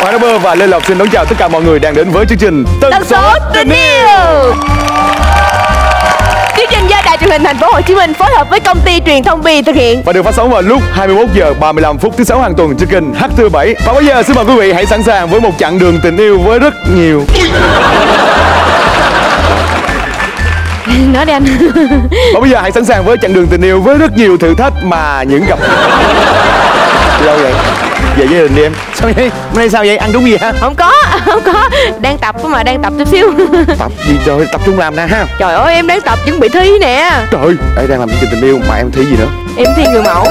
Hoàng Rapper và Lê Lộc xin đón chào tất cả mọi người đang đến với chương trình Tần số tình yêu. Chương trình do Đài Truyền hình Thành phố Hồ Chí Minh phối hợp với công ty truyền thông Bi thực hiện và được phát sóng vào lúc 21 giờ 35 phút thứ 6 hàng tuần trên kênh HTV7. Và bây giờ xin mời quý vị hãy sẵn sàng với một chặng đường tình yêu với rất nhiều. Nói đi anh. Và bây giờ hãy sẵn sàng với chặng đường tình yêu với rất nhiều thử thách mà những cặp. Đâu vậy? Về với gia đình đi em. Sao vậy? Hôm nay sao vậy? Ăn đúng gì hả? Không có. Đang tập mà, đang tập chút xíu. Tập gì trời? Tập trung làm nè ha. Trời ơi, em đang tập chuẩn bị thi nè. Trời ơi, đang làm chương trình tình yêu mà em thi gì nữa? Em thi người mẫu.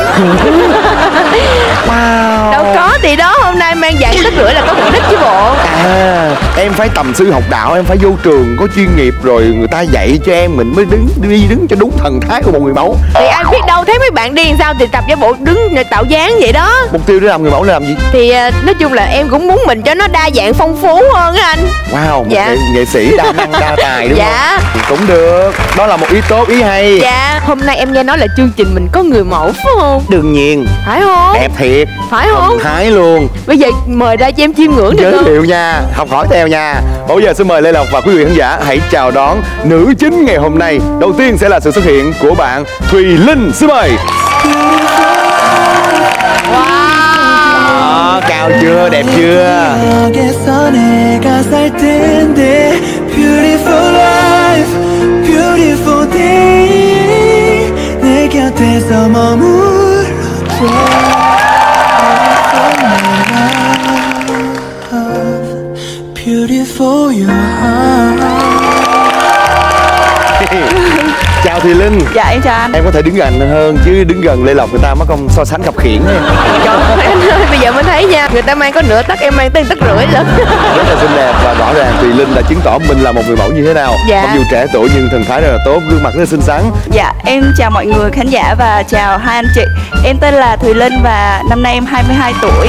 Wow. Đâu có thì đó, hôm nay mang dạng tất rưỡi là có mục đích chứ bộ. À, em phải tầm sư học đạo, em phải vô trường có chuyên nghiệp rồi người ta dạy cho em, mình mới đứng cho đúng thần thái của một người mẫu. Thì anh biết đâu, thấy mấy bạn đi làm sao thì tập giả bộ đứng tạo dáng vậy đó. Mục tiêu để làm người mẫu là làm gì? Thì nói chung là em cũng muốn mình cho nó đa dạng phong phú hơn á anh. Wow, một dạ. nghệ sĩ đa năng đa tài đúng dạ. không? Thì cũng được, đó là một ý tốt, ý hay. Dạ, hôm nay em nghe nói là chương trình mình có người mẫu phải không? Đương nhiên. Phải không? Đẹp thiệt. Phải không? Thái luôn. Bây giờ mời ra cho em chiêm ngưỡng được không? Giới thiệu nha, học hỏi theo nha. Bây giờ xin mời Lê Lộc và quý vị khán giả hãy chào đón nữ chính ngày hôm nay. Đầu tiên sẽ là sự xuất hiện của bạn Thùy Linh. Xin mời. Wow. Cao chưa, đẹp chưa? Beautiful life, beautiful day. 내 곁에서 머물러줘. Beautiful your heart. Chào Thùy Linh. Dạ em chào anh. Em có thể đứng gần hơn chứ đứng gần Lê Lộc người ta mất công so sánh khập khiễng ấy. Trời ơi anh ơi, bây giờ mới thấy nha, người ta mang có nửa tấc, em mang tới 1,5 tấc lận. Rất là xinh đẹp và rõ ràng Thùy Linh đã chứng tỏ mình là một người mẫu như thế nào. Dạ. Mặc dù trẻ tuổi nhưng thần thái rất là tốt, gương mặt rất là xinh xắn. Dạ, em chào mọi người khán giả và chào hai anh chị. Em tên là Thùy Linh và năm nay em 22 tuổi.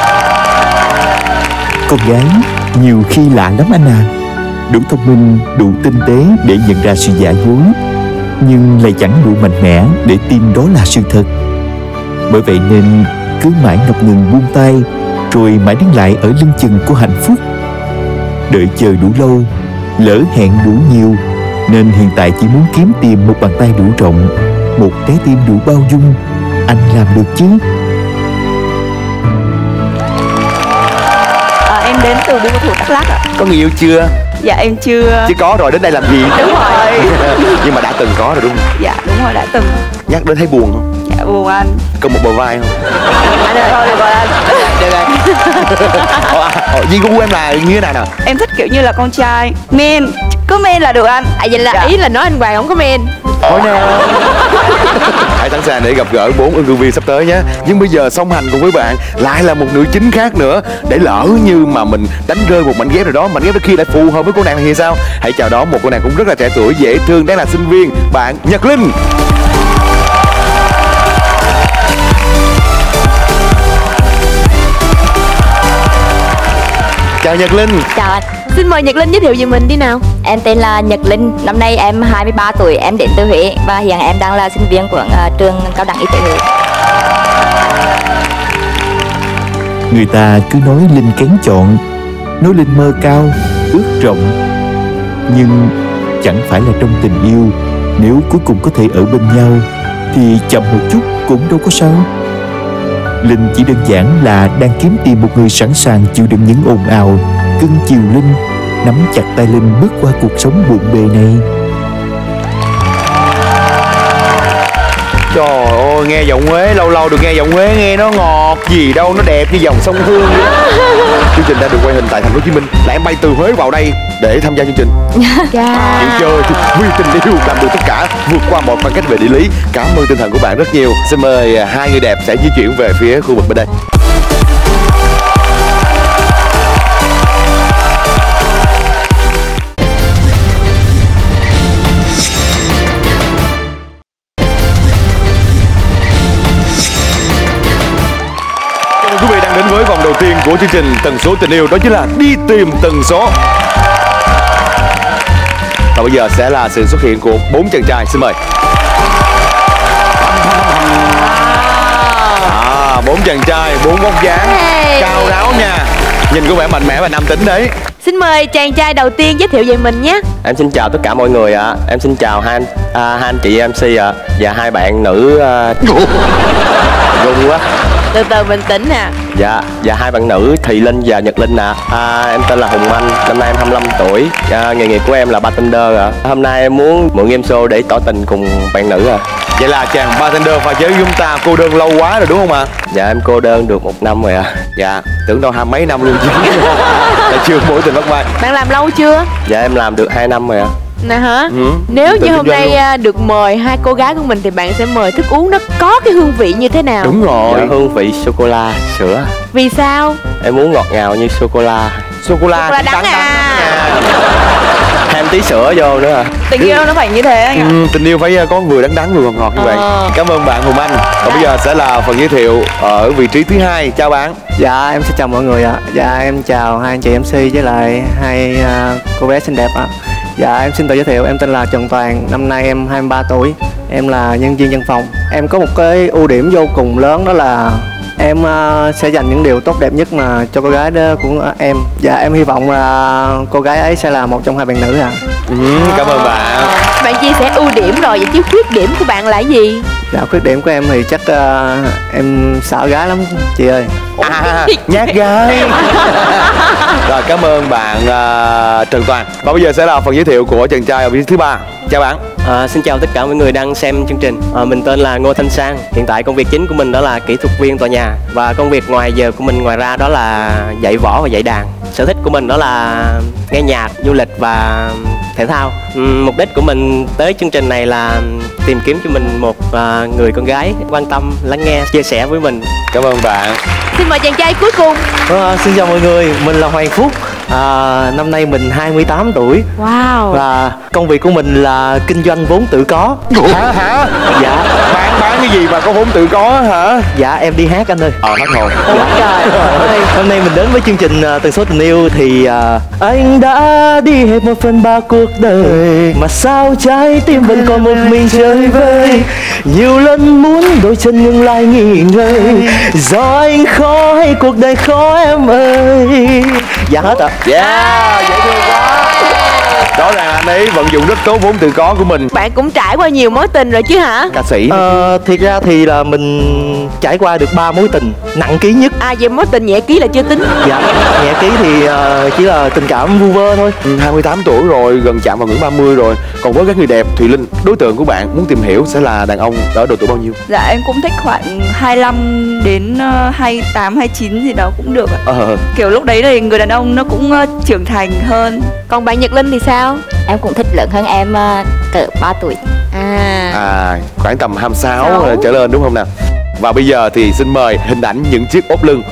Con gái nhiều khi lạ lắm anh à. Đủ thông minh, đủ tinh tế để nhận ra sự giả dối, nhưng lại chẳng đủ mạnh mẽ để tin đó là sự thật. Bởi vậy nên cứ mãi ngập ngừng buông tay, rồi mãi đứng lại ở lưng chừng của hạnh phúc. Đợi chờ đủ lâu, lỡ hẹn đủ nhiều, nên hiện tại chỉ muốn kiếm tìm một bàn tay đủ rộng, một trái tim đủ bao dung. Anh làm được chứ? Em đến từ Buôn Ma Thuột, Đắk Lắk ạ. Có người yêu chưa? Dạ em chưa. Chứ có rồi đến đây làm gì? Đúng rồi. Nhưng mà đã từng có rồi đúng không? Dạ đúng rồi, đã từng. Nhắc đến thấy buồn không? Dạ buồn anh. Có một bờ vai không? Anh ơi thôi được rồi anh. Duy của em là như thế nào nào? Em thích kiểu như là con trai men, có men là được anh. Vậy là dạ. Ý là nói anh Hoàng không có men. Thôi nào. Hãy sẵn sàng để gặp gỡ 4 ứng cử viên sắp tới nhé. Nhưng bây giờ song hành cùng với bạn lại là một nữ chính khác nữa. Để lỡ như mà mình đánh rơi một mảnh ghép rồi đó, mảnh ghép đó kia lại phù hợp với cô nàng này thì sao? Hãy chào đón một cô nàng cũng rất là trẻ tuổi, dễ thương, đang là sinh viên, bạn Nhật Linh. Chào Nhật Linh. Chào anh. Xin mời Nhật Linh giới thiệu về mình đi nào. Em tên là Nhật Linh, năm nay em 23 tuổi, em đến từ Huế và hiện em đang là sinh viên của trường cao đẳng y tế Huế. Người ta cứ nói Linh kén chọn, nói Linh mơ cao, ước rộng. Nhưng chẳng phải là trong tình yêu, nếu cuối cùng có thể ở bên nhau thì chậm một chút cũng đâu có sao. Linh chỉ đơn giản là đang kiếm tìm một người sẵn sàng chịu đựng những ồn ào, cưng chiều Linh, nắm chặt tay Linh bước qua cuộc sống bộn bề này. Trời ơi, nghe giọng Huế, lâu lâu được nghe giọng Huế, nghe nó ngọt gì đâu, nó đẹp như dòng sông Hương vậy đó. Chương trình đã được quay hình tại thành phố Hồ Chí Minh, là em bay từ Huế vào đây để tham gia chương trình. Chịu chơi vì tình yêu làm được tất cả, vượt qua mọi khoảng cách về địa lý. Cảm ơn tinh thần của bạn rất nhiều. Xin mời hai người đẹp sẽ di chuyển về phía khu vực bên đây. Quý vị đang đến với vòng đầu tiên của chương trình Tần số tình yêu, đó chính là đi tìm tần số. Và bây giờ sẽ là sự xuất hiện của 4 chàng trai, xin mời. 4 chàng trai, 4 vóc dáng cao ráo nha. Nhìn có vẻ mạnh mẽ và nam tính đấy. Xin mời chàng trai đầu tiên giới thiệu về mình nhé. Em xin chào tất cả mọi người ạ. Em xin chào hai anh chị MC ạ. Và hai bạn nữ rung quá. Từ từ bình tĩnh nè. Dạ, và hai bạn nữ Thị Linh và Nhật Linh ạ. Em tên là Hùng Anh, năm nay em 25 tuổi. Nghề nghiệp của em là bartender ạ. Hôm nay em muốn mượn game show để tỏ tình cùng bạn nữ ạ. Vậy là chàng bartender pha chế với chúng ta cô đơn lâu quá rồi đúng không ạ? Dạ em cô đơn được 1 năm rồi ạ. Dạ, tưởng đâu 20 mấy năm luôn chứ. Là chưa mối tình bắt vai. Bạn làm lâu chưa? Dạ em làm được 2 năm rồi ạ. Nè hả? Ừ. Nếu Tự như hôm kinh doanh nay được mời hai cô gái của mình thì bạn sẽ mời thức uống nó có cái hương vị như thế nào? Đúng rồi. Dạ, hương vị sô-cô-la, sữa. Vì sao? Em muốn ngọt ngào như sô-cô-la. Sô-cô-la Đắng à. Thêm tí sữa vô nữa à. Tình yêu nó phải như thế anh ạ. Tình yêu phải có vừa đắng đắng vừa ngọt ngọt như vậy. Cảm ơn bạn Hùng Anh. Còn bây giờ sẽ là phần giới thiệu ở vị trí thứ hai. Chào bạn. Dạ em xin chào mọi người ạ. Dạ em chào hai anh chị MC với lại hai cô bé xinh đẹp ạ. Dạ em xin tự giới thiệu, em tên là Trần Toàn, năm nay em 23 tuổi. Em là nhân viên văn phòng. Em có một cái ưu điểm vô cùng lớn, đó là em sẽ dành những điều tốt đẹp nhất mà cho cô gái đó của em. Dạ em hy vọng là cô gái ấy sẽ là một trong hai bạn nữ ạ. Cảm ơn bạn. Bạn chia sẻ ưu điểm rồi, vậy chứ khuyết điểm của bạn là gì? Dạ khuyết điểm của em thì chắc em sợ gái lắm chị ơi. Nhát gái. Rồi cảm ơn bạn Trần Toàn. Và bây giờ sẽ là phần giới thiệu của chàng trai ở vị trí thứ ba. Chào bạn. Xin chào tất cả mọi người đang xem chương trình. Mình tên là Ngô Thanh Sang. Hiện tại công việc chính của mình đó là kỹ thuật viên tòa nhà. Và công việc ngoài giờ của mình ngoài ra đó là dạy võ và dạy đàn. Sở thích của mình đó là nghe nhạc, du lịch và thể thao. Mục đích của mình tới chương trình này là tìm kiếm cho mình một người con gái quan tâm, lắng nghe, chia sẻ với mình. Cảm ơn bạn. Xin mời chàng trai cuối cùng. Xin chào mọi người, mình là Hoàng Phúc. Năm nay mình 28 tuổi. Wow. Và công việc của mình là kinh doanh vốn tự có. Hả? Dạ. Bán cái gì mà có vốn tự có hả? Dạ em đi hát anh ơi. Hát thôi. Trời ơi. Hôm nay mình đến với chương trình Tần số tình yêu thì anh đã đi hết 1/3 cuộc đời, mà sao trái tim vẫn còn một mình chơi vơi. Nhiều lần muốn đôi chân ngừng lại nghỉ ngơi, do anh khó hay cuộc đời khó em ơi. Dạ hết ạ. Yeah, dễ thương quá. Rõ ràng anh ấy vận dụng rất tốt vốn tự có của mình. Bạn cũng trải qua nhiều mối tình rồi chứ hả? Ca sĩ. Thiệt ra thì là mình trải qua được 3 mối tình nặng ký nhất. Về mối tình nhẹ ký là chưa tính. Dạ, nhẹ ký thì chỉ là tình cảm vu vơ thôi. 28 tuổi rồi, gần chạm vào ngưỡng 30 rồi. Còn với các người đẹp, Thùy Linh, đối tượng của bạn muốn tìm hiểu sẽ là đàn ông ở độ tuổi bao nhiêu? Dạ em cũng thích khoảng 25 đến 28, 29 gì đó cũng được ạ. Kiểu lúc đấy thì người đàn ông nó cũng trưởng thành hơn. Còn bạn Nhật Linh thì sao? Em cũng thích lớn hơn em cỡ 3 tuổi. Khoảng tầm 26 trở lên đúng không nào? Và bây giờ thì xin mời hình ảnh những chiếc ốp lưng.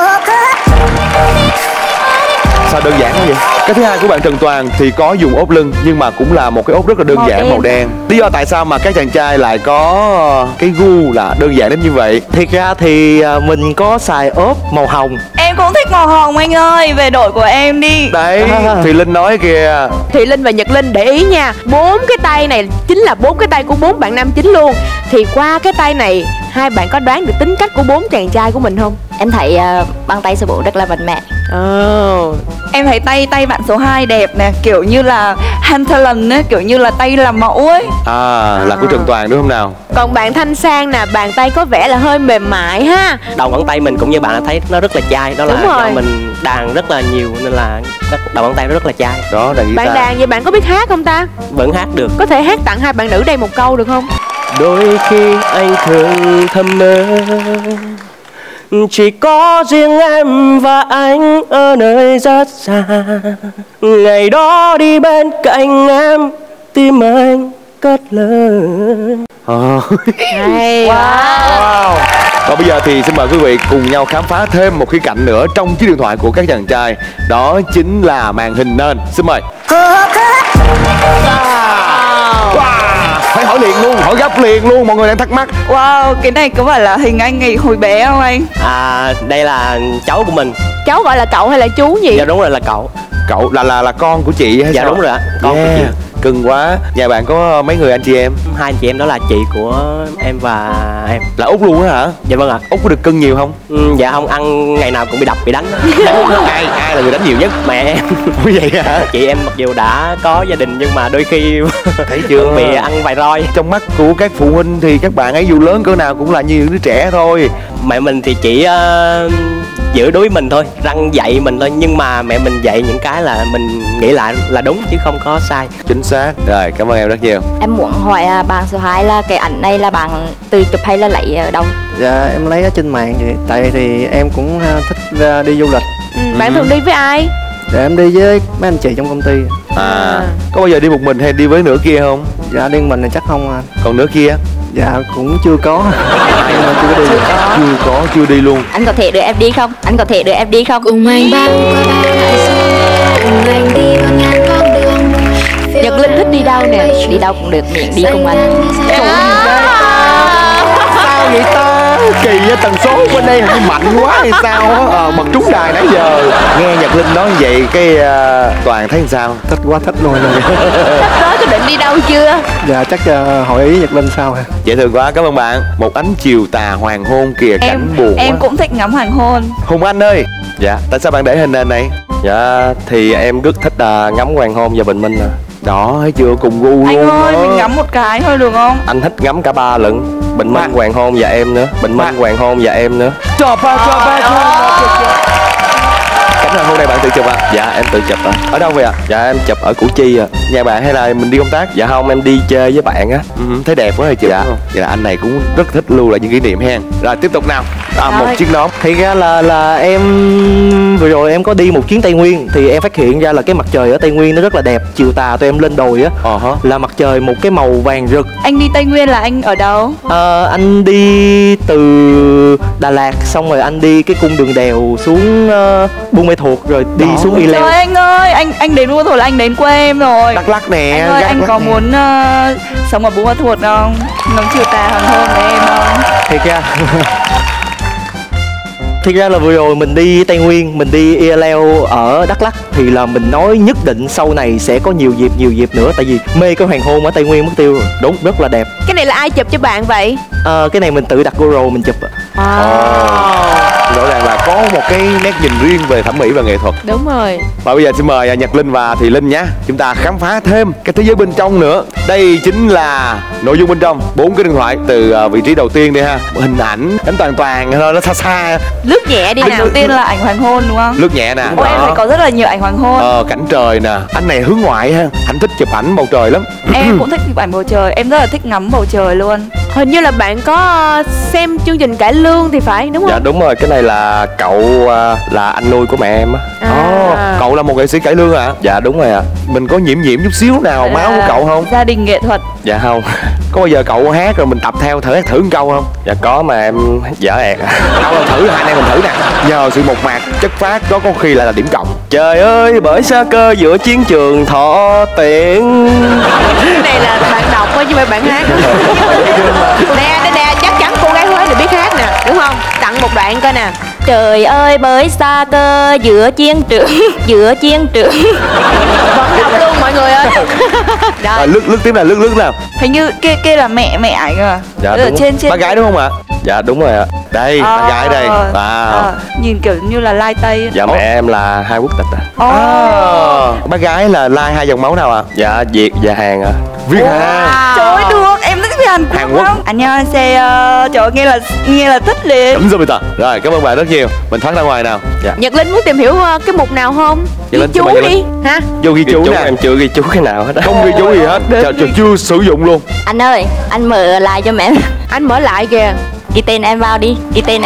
Sao đơn giản không vậy? Cái thứ hai của bạn Trần Toàn thì có dùng ốp lưng, nhưng mà cũng là một cái ốp rất là đơn giản màu đen. Lý do tại sao mà các chàng trai lại có cái gu là đơn giản đến như vậy? Thiệt ra thì mình có xài ốp màu hồng. Em cũng thích màu hồng anh ơi, về đội của em đi. Đấy, Thùy Linh nói kìa. Thùy Linh và Nhật Linh để ý nha, 4 cái tay này chính là 4 cái tay của 4 bạn nam chính luôn. Thì qua cái tay này, hai bạn có đoán được tính cách của 4 chàng trai của mình không? Em thấy bàn tay số 4 rất là mạnh mẽ. Em thấy tay bạn số 2 đẹp nè, kiểu như là Hantalan ấy, kiểu như là tay làm mẫu ấy. Là của Trần Toàn đúng không nào? Còn bạn Thanh Sang nè, bàn tay có vẻ là hơi mềm mại ha. Đầu ngón tay mình cũng như bạn đã thấy nó rất là chai. Đó là do mình đàn rất là nhiều nên là đầu ngón tay nó rất là chai. Đó, đàn guitar. Bạn đàn vậy bạn có biết hát không ta? Vẫn hát được. Có thể hát tặng hai bạn nữ đây một câu được không? Đôi khi anh thường thầm mơ, chỉ có riêng em và anh ở nơi rất xa. Ngày đó đi bên cạnh em, tim anh cất lời. Hay quá. Wow. Và bây giờ thì xin mời quý vị cùng nhau khám phá thêm một khía cạnh nữa trong chiếc điện thoại của các chàng trai. Đó chính là màn hình nền. Xin mời. Phải hỏi liền luôn, hỏi gấp liền luôn, mọi người đang thắc mắc. Wow, cái này có phải là hình anh ngày hồi bé không anh? Đây là cháu của mình. Cháu gọi là cậu hay là chú gì? Dạ đúng rồi, là cậu. Cậu là con của chị hay dạ sao? Đúng rồi ạ, con của chị. Cưng quá. Nhà bạn có mấy người anh chị em? Hai anh chị em đó là chị của em và em. Là Út luôn á hả? Dạ vâng ạ. Út có được cưng nhiều không? Dạ không, ăn ngày nào cũng bị đập bị đánh. ai là người đánh nhiều nhất? Mẹ em. Vậy hả? Chị em mặc dù đã có gia đình nhưng mà đôi khi thấy chưa, bị ăn vài roi. Trong mắt của các phụ huynh thì các bạn ấy dù lớn cỡ nào cũng là như đứa trẻ thôi. Mẹ mình thì chỉ giữ đối mình thôi, răng dạy mình thôi, nhưng mà mẹ mình dạy những cái là mình nghĩ lại là đúng chứ không có sai. Chính xác. Rồi, cảm ơn em rất nhiều. Em muốn hỏi bạn số 2 là cái ảnh này là bạn tự chụp hay là lấy ở đâu? Dạ em lấy ở trên mạng vậy. Tại thì em cũng thích đi du lịch. Bạn thường đi với ai? Dạ em đi với mấy anh chị trong công ty. Có bao giờ đi một mình hay đi với nửa kia không? Dạ đi mình thì chắc không anh. Còn nửa kia? Dạ cũng chưa có. Em chưa có đi. Chưa đi luôn. Anh có thể đưa em đi không? Anh có thể đưa em đi không? Cùng anh băng qua bao đại dương, cùng anh đi qua ngàn con đường. Nhật Linh thích đi đâu nè? Đi đâu cũng được, miệng đi cùng anh. Sao vậy ta? Kỳ với tần số bên đây hình như mạnh quá hay sao á. Bật trúng đài nãy giờ. Nghe Nhật Linh nói vậy cái Toàn thấy sao? Thích quá, thích luôn rồi. Sắp tới có định đi đâu chưa? Dạ chắc hỏi ý Nhật Linh sau hả? Dễ thương quá, cảm ơn bạn. Một ánh chiều tà hoàng hôn kìa, cảnh buồn Em quá. cũng thích ngắm hoàng hôn. Hùng Anh ơi. Dạ, tại sao bạn để hình nền này? Dạ thì em rất thích ngắm hoàng hôn và bình minh nè. Đó, thấy chưa, cùng gu luôn. Anh ơi, đó. mình ngắm một cái thôi được không? Anh thích ngắm cả ba lận. Bình minh, hoàng hôn và em nữa. Bình minh, hoàng hôn và em nữa. Cho ba. Cảnh hoàng hôn này bạn tự chụp à? Dạ em tự chụp à. Ở đâu vậy ạ? Dạ em chụp ở Củ Chi à. Nhà bạn hay là mình đi công tác? Dạ không, em đi chơi với bạn á. Thấy đẹp quá rồi chụp. Dạ. Vậy là anh này cũng rất thích lưu lại những kỷ niệm hen. Rồi tiếp tục nào. Một chiếc nón. Thì ra là em vừa rồi em có đi một chuyến Tây Nguyên thì em phát hiện ra là cái mặt trời ở Tây Nguyên nó rất là đẹp. Chiều tà tụi em lên đồi á là mặt trời một cái màu vàng rực. Anh đi Tây Nguyên là anh ở đâu? Anh đi từ Đà Lạt xong rồi anh đi cái cung đường đèo xuống Buôn Mê Thuột rồi đi xuống Y Leo. Trời anh ơi, anh đến Buôn Ma Thuột là anh đến quê em rồi. Đắk Lắk nè. Anh ơi, anh có muốn sống ở Buôn Ma Thuột không? Ngắm chiều tà hoàng hôn với em không? Thiệt ra là vừa rồi mình đi Tây Nguyên, mình đi Y Leo ở Đắk Lắk thì là mình nói nhất định sau này sẽ có nhiều dịp nữa, tại vì mê cái hoàng hôn ở Tây Nguyên mất tiêu rồi. Đúng, rất là đẹp. Cái này là ai chụp cho bạn vậy? Cái này mình tự đặt GoPro mình chụp. Rõ ràng là có một cái nét nhìn riêng về thẩm mỹ và nghệ thuật. Đúng rồi. Và bây giờ xin mời Nhật Linh và Thị Linh nhé. Chúng ta khám phá thêm cái thế giới bên trong nữa. Đây chính là nội dung bên trong. 4 cái điện thoại từ vị trí đầu tiên đi ha. Hình ảnh đánh toàn thôi, nó xa. Lướt nhẹ đi Ảnh nào. đầu tiên là ảnh hoàng hôn đúng không? Lướt nhẹ nè. Ôi em thấy có rất là nhiều ảnh hoàng hôn. Cảnh trời nè. Anh này hướng ngoại ha. Anh thích chụp ảnh bầu trời lắm. Em cũng thích chụp ảnh bầu trời, em rất là thích ngắm bầu trời luôn. Hình như là bạn có xem chương trình Cải Lương thì phải, đúng không? Dạ đúng rồi, cái này là cậu là anh nuôi của mẹ em á. Cậu là một nghệ sĩ cải lương hả? Dạ đúng rồi ạ. Mình có nhiễm chút xíu nào máu của cậu không? Gia đình nghệ thuật. Dạ không. Có bao giờ cậu hát rồi mình tập theo thử một câu không? Dạ có mà em dở ẹt. Đâu là thử, hai anh em mình thử nè. Nhờ sự mộc mạc chất phát đó có khi là điểm cộng. Trời ơi, bởi xa cơ giữa chiến trường thọ tiện. Cái này là bạn đọc thôi chứ phải bạn hát. Nè, chắc chắn cô gái Huế đều biết hát nè, đúng không? Tặng một đoạn coi nè. Trời ơi bơi xa cơ giữa chiến trường Vẫn đọc luôn mọi người ơi. Rồi lướt tiếp nào, lướt nào. Hình như kia là mẹ ảnh à? Dạ ở đúng. trên Bác gái đúng không ạ? Dạ đúng rồi ạ. Đây, bác gái đây. Nhìn kiểu như là lai tây. Dạ mẹ em là hai quốc tịch à. Bác gái là lai hai dòng máu nào ạ? Dạ Việt và Hàn ạ. Việt Hàn. Trời ơi được, em thích Hàn Quốc lắm. Annyeonghaseyo. Trời ơi nghe là thích liền. Đúng rồi bây giờ. Rồi cảm ơn bạn rất nhiều. Mình thoát ra ngoài nào. Dạ. Nhật Linh muốn tìm hiểu cái mục nào không? Ghi chú đi. Hả? Vô ghi chú nè. Em chưa ghi chú cái nào hết á. Không ghi chú gì hết. Chưa sử dụng luôn. Anh ơi, anh mở lại cho mẹ. Anh mở lại kìa. Ghi tên em vào đi. Hay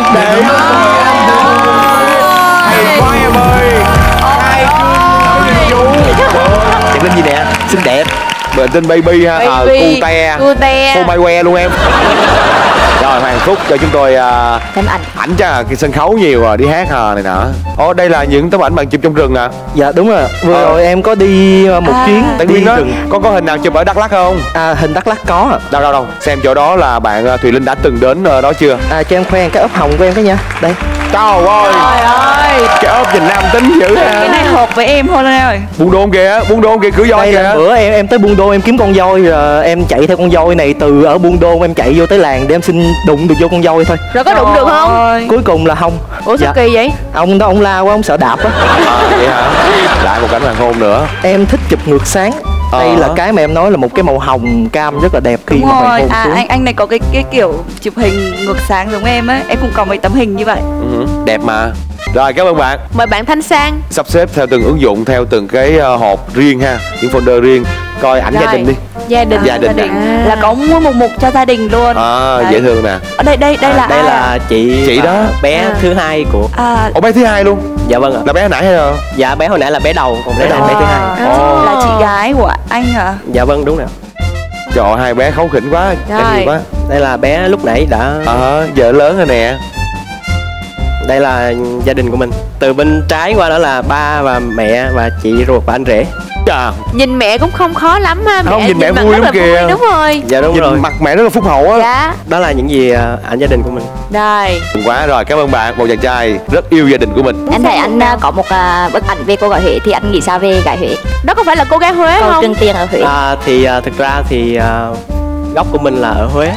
quá em ơi. Hai ghi chú. Nhật Linh gì nè? Xinh đẹp. Tên Baby ha. Cute. Cute. Phô mai que luôn em. Rồi Mời Hoàng Phúc cho chúng tôi Xem ảnh. ảnh cho cái sân khấu nhiều rồi, đi hát hò này nọ. Ồ, đây là những tấm ảnh bạn chụp trong rừng à? Dạ đúng rồi. Vừa rồi em có đi một chuyến Tây đi Nguyên đó. rừng. Có hình nào chụp ở Đắk Lắk không? Hình Đắk Lắk có ạ. Đâu. Xem chỗ đó là bạn Thùy Linh đã từng đến đó chưa? Cho em khoe cái ốp hồng của em cái nha. Đây. Trời ơi. Trời ơi. Cái ốp nhìn nam tính dữ ha. Cái này hợp với em thôi anh ơi. Buôn Đôn kìa, cửa voi Đây kìa. là bữa em tới Buôn Đôn em kiếm con voi rồi em chạy theo con voi này từ ở Buôn Đôn em chạy vô tới làng để em xin đụng được vô con voi thôi. Rồi có đụng được không? Cuối cùng là không. Ủa sao kỳ vậy? Ông đó ông la quá, ông sợ đạp á. Vậy hả? Lại một cảnh hoàng hôn nữa. Em thích chụp ngược sáng. Đây là cái mà em nói là một cái màu hồng cam rất là đẹp khi mà hoàng hôn xuống. Anh này có cái kiểu chụp hình ngược sáng giống em á, em cũng có mấy tấm hình như vậy. Đẹp mà. Rồi, cảm ơn bạn. Mời bạn Thanh Sang. Sắp xếp theo từng ứng dụng, theo từng cái hộp riêng ha, những folder riêng. Coi ảnh gia đình đi. Gia đình Là có một mục cho gia đình luôn. Dễ thương nè. Ở đây là đây ai là chị đó. Bé thứ hai của. Ủa, bé thứ hai luôn? Dạ vâng ạ. Là bé hồi nãy hay là? Dạ bé hồi nãy là bé đầu, còn bé này bé thứ hai. Là chị gái của anh hả? Dạ vâng đúng rồi. Trời ơi, hai bé kháu khỉnh quá, đáng yêu quá. Đây là bé lúc nãy đã giờ lớn rồi nè. Đây là gia đình của mình. Từ bên trái qua đó là ba và mẹ và chị ruột và anh rể. Chà. Nhìn mẹ cũng không khó lắm ha. Không, nhìn mẹ mặt vui rất lắm là kìa. Đúng rồi. Dạ đúng Nhìn rồi. mặt mẹ rất là phúc hậu á. Dạ. Đó là những gì ảnh gia đình của mình. Đây. Mừng quá rồi, cảm ơn bạn, một chàng trai rất yêu gia đình của mình. Em thấy anh có một bức ảnh về cô gái Huế, thì anh nghĩ sao về gái Huế? Đó có phải là cô gái Huế Câu không? Trương Tiền ở Huế. Thì thực ra thì gốc của mình là ở Huế.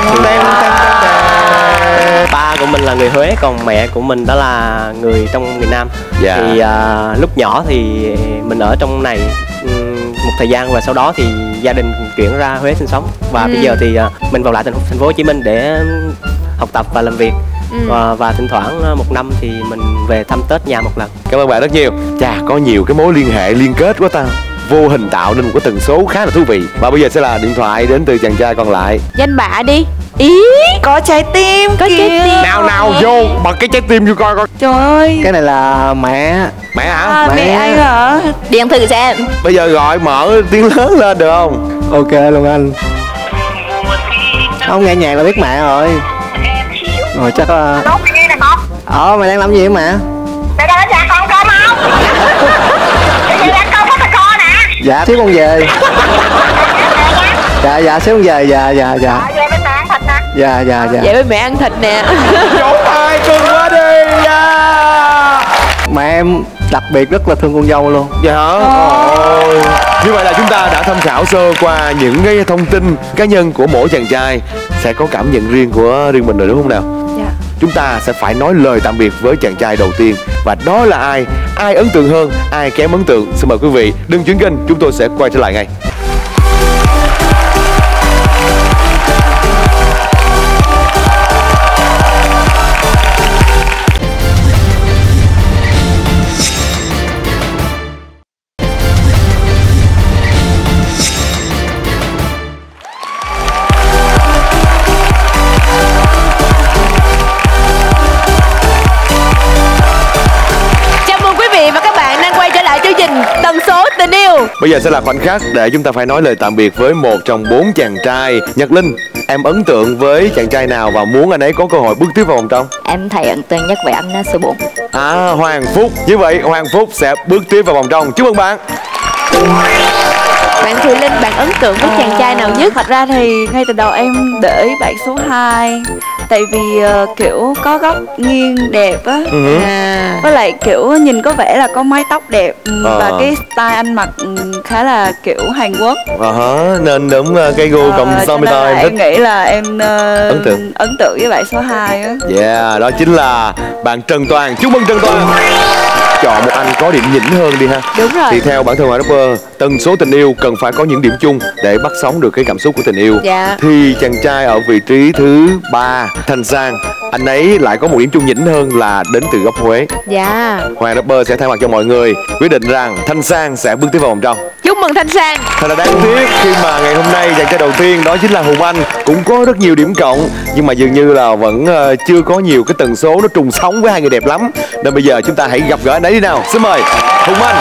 Ba của mình là người Huế, còn mẹ của mình đó là người trong miền Nam. Dạ. Thì lúc nhỏ thì mình ở trong này một thời gian và sau đó thì gia đình chuyển ra Huế sinh sống. Và bây giờ thì mình vào lại thành phố Hồ Chí Minh để học tập và làm việc. Và thỉnh thoảng một năm thì mình về thăm Tết nhà một lần. Cảm ơn bạn rất nhiều. Chà, có nhiều cái mối liên hệ liên kết quá ta, vô hình tạo nên một cái tần số khá là thú vị. Và bây giờ sẽ là điện thoại đến từ chàng trai còn lại. Danh bạ đi. Ý, có trái tim. Có trái tim. Nào vô, bật cái trái tim vô coi coi. Trời ơi. Cái này là mẹ. Mẹ hả? Mẹ anh hả? Điện thử xem. Bây giờ gọi mở tiếng lớn lên được không? Ok luôn anh. Không nghe nhạc là biết mẹ rồi. Rồi chắc là mày đang làm gì vậy mẹ? Mày đang ở nhà con cơm không? Bây giờ ăn cơm có thịt kho nè. Dạ xíu con về. Dạ xíu con về. Dạ. Về bên mẹ ăn thịt nè. Dạ. Vậy với mẹ ăn thịt nè. Chỗ ai cưng quá đi. Mẹ em đặc biệt rất là thương con dâu luôn. Dạ hả? Ôi. Như vậy là chúng ta đã tham khảo sơ qua những cái thông tin cá nhân của mỗi chàng trai, sẽ có cảm nhận riêng của riêng mình rồi đúng không nào? Dạ. Chúng ta sẽ phải nói lời tạm biệt với chàng trai đầu tiên. Và đó là ai? Ai ấn tượng hơn, ai kém ấn tượng? Xin mời quý vị đừng chuyển kênh, chúng tôi sẽ quay trở lại ngay. Tần số tình yêu. Bây giờ sẽ là khoảnh khắc để chúng ta phải nói lời tạm biệt với một trong 4 chàng trai. Nhật Linh, em ấn tượng với chàng trai nào và muốn anh ấy có cơ hội bước tiếp vào vòng trong? Em thấy ấn tượng nhất với anh số 4. Hoàng Phúc. Như vậy Hoàng Phúc sẽ bước tiếp vào vòng trong. Chúc mừng bạn. Bạn Thùy Linh, bạn ấn tượng với chàng trai nào nhất? Thật ra thì ngay từ đầu em để ý bạn số 2. Tại vì kiểu có góc nghiêng đẹp á. Với lại kiểu nhìn có vẻ là có mái tóc đẹp. Và cái style anh mặc khá là kiểu Hàn Quốc. Nên đúng cái gu cộng so với tôi em thích. Em nghĩ là em ấn tượng với bạn số 2 á. Yeah, đó chính là bạn Trần Toàn. Chúc mừng Trần Toàn. Chọn một anh có điểm nhỉnh hơn đi ha. Đúng rồi. Thì theo bản thân Hoàng Rapper, tần số tình yêu cần phải có những điểm chung để bắt sóng được cái cảm xúc của tình yêu. Dạ. Thì chàng trai ở vị trí thứ 3, Thanh Sang, anh ấy lại có một điểm chung nhỉnh hơn là đến từ gốc Huế. Dạ. Hoàng Rapper sẽ thay mặt cho mọi người quyết định rằng Thanh Sang sẽ bước tiếp vào vòng trong. Chúc mừng Thanh Sang. Thật là đáng tiếc khi mà ngày hôm nay chàng trai đầu tiên đó chính là Hùng Anh cũng có rất nhiều điểm cộng, nhưng mà dường như là vẫn chưa có nhiều cái tần số nó trùng sóng với hai người đẹp lắm. Nên bây giờ chúng ta hãy gặp gỡ anh ấy đi nào. Xin mời Hùng Anh.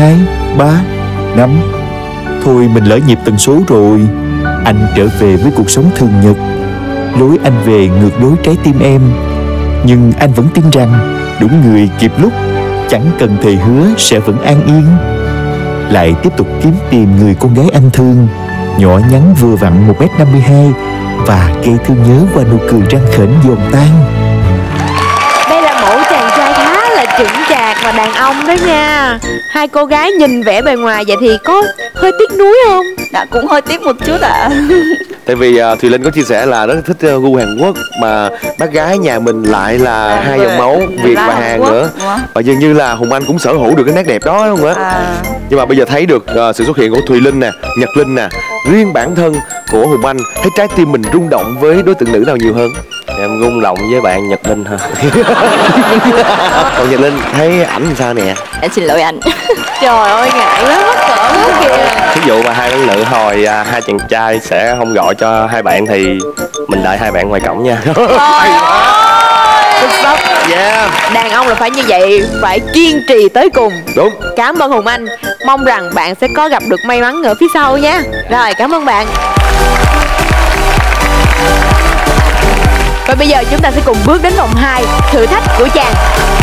2, 3, 5. Thôi mình lỡ nhịp tần số rồi. Anh trở về với cuộc sống thường nhật. Lối anh về ngược lối trái tim em. Nhưng anh vẫn tin rằng đúng người kịp lúc, chẳng cần thề hứa sẽ vẫn an yên. Lại tiếp tục kiếm tìm người con gái anh thương, nhỏ nhắn vừa vặn 1m52 và gây thương nhớ qua nụ cười răng khểnh giòn tan. Đây là mẫu chàng trai khá là chững chạc và đàn ông đó nha. Hai cô gái nhìn vẻ bề ngoài vậy thì có hơi tiếc nuối không? Dạ cũng hơi tiếc một chút ạ. Tại vì Thùy Linh có chia sẻ là rất thích gu Hàn Quốc, mà bác gái nhà mình lại là hai dòng máu Việt và Hàn nữa. Và dường như là Hùng Anh cũng sở hữu được cái nét đẹp đó đúng không ạ? Nhưng mà bây giờ thấy được sự xuất hiện của Thùy Linh nè, Nhật Linh nè, riêng bản thân của Hùng Anh thấy trái tim mình rung động với đối tượng nữ nào nhiều hơn? Em rung động với bạn Nhật Linh hơn. Còn Nhật Linh thấy ảnh làm sao nè? Em xin lỗi anh. Trời ơi ngại quá, mắc cỡ quá kìa. Ví dụ mà hai bạn nữ hồi hai chàng trai sẽ không gọi cho hai bạn thì mình đợi hai bạn ngoài cổng nha. Xuất sắc. Yeah. Đàn ông là phải như vậy, phải kiên trì tới cùng. Đúng. Cảm ơn Hùng Anh. Mong rằng bạn sẽ có gặp được may mắn ở phía sau nha. Rồi, cảm ơn bạn. Và bây giờ chúng ta sẽ cùng bước đến vòng 2, thử thách của chàng.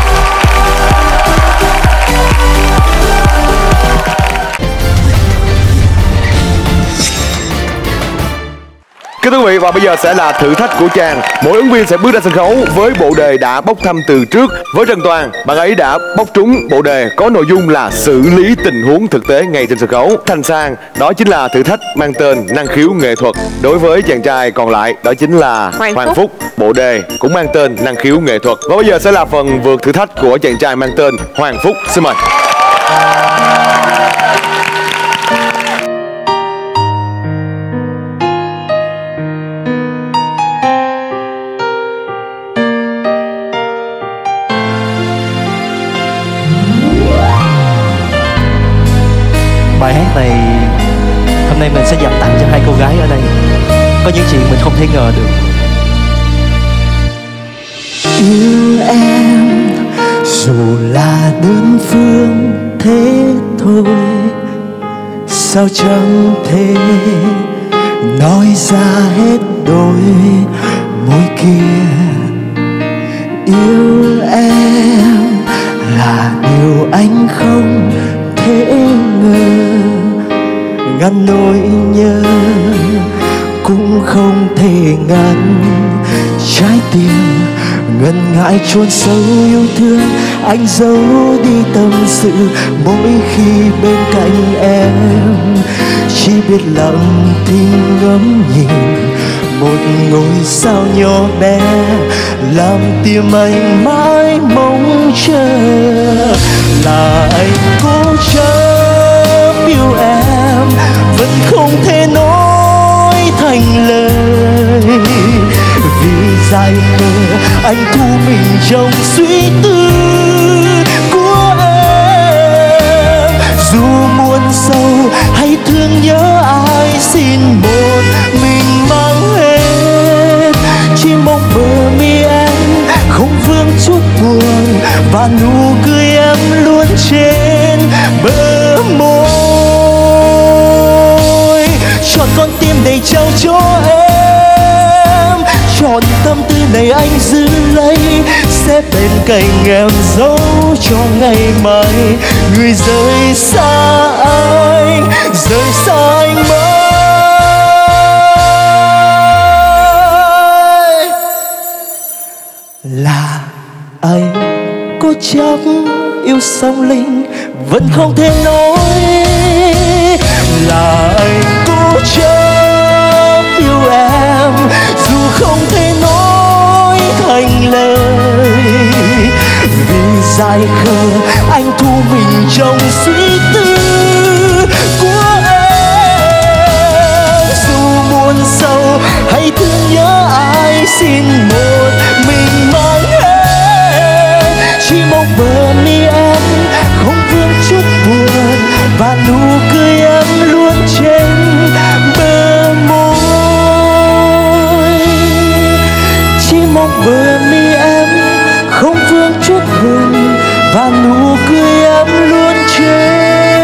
Kính thưa quý vị, và bây giờ sẽ là thử thách của chàng. Mỗi ứng viên sẽ bước ra sân khấu với bộ đề đã bốc thăm từ trước. Với Trần Toàn, bạn ấy đã bốc trúng bộ đề có nội dung là xử lý tình huống thực tế ngay trên sân khấu. Thành Sang, đó chính là thử thách mang tên năng khiếu nghệ thuật. Đối với chàng trai còn lại, đó chính là Hoàng Phúc. Bộ đề cũng mang tên năng khiếu nghệ thuật. Và bây giờ sẽ là phần vượt thử thách của chàng trai mang tên Hoàng Phúc. Xin mời. Bài hát này hôm nay mình sẽ dành tặng cho hai cô gái ở đây. Có những chuyện mình không thể ngờ được. Yêu em dù là đơn phương thế thôi, sao chẳng thể nói ra hết đôi môi kia. Yêu em là điều anh không thể ngờ, ngăn nỗi nhớ cũng không thể ngăn trái tim ngần ngại chôn sâu yêu thương. Anh giấu đi tâm sự mỗi khi bên cạnh em, chỉ biết lặng thinh ngắm nhìn một ngôi sao nhỏ bé, làm tim anh mãi mong chờ. Là anh cố chấp yêu em, vẫn không thể nói thành lời. Vì dài khờ anh thu mình trong suy tư của em. Dù muôn sâu hay thương nhớ ai, xin một mình mang hết. Chỉ mong bờ mi em không vương chút buồn, và nụ cười em luôn trên bờ môi. Chọn con tim đầy trao cho em, chọn tâm tư này anh giữ lấy, sẽ bên cạnh em dấu cho ngày mai. Người rời xa anh, rời xa anh mãi. Là anh cố chấp yêu song linh, vẫn không thể nói. Là anh cố chấp yêu em, dù không thể nói thành lời. Vì dài khờ anh thu mình trong suy tư của em. Dù buồn sâu hay thương nhớ ai, xin một mình mang hết. Chỉ mong bờ mi em không vương chút buồn, và nụ cười em luôn trên bờ môi. Chỉ mong bờ mi em không vương chút buồn, và nụ cười em luôn trên